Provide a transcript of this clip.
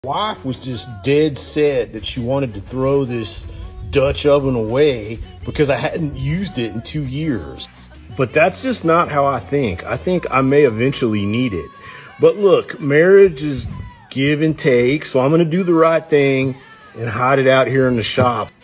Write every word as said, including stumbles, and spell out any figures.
Wife was just dead set that she wanted to throw this Dutch oven away because I hadn't used it in two years. But that's just not how I think. I think I may eventually need it. But look, marriage is give and take, so I'm gonna do the right thing and hide it out here in the shop.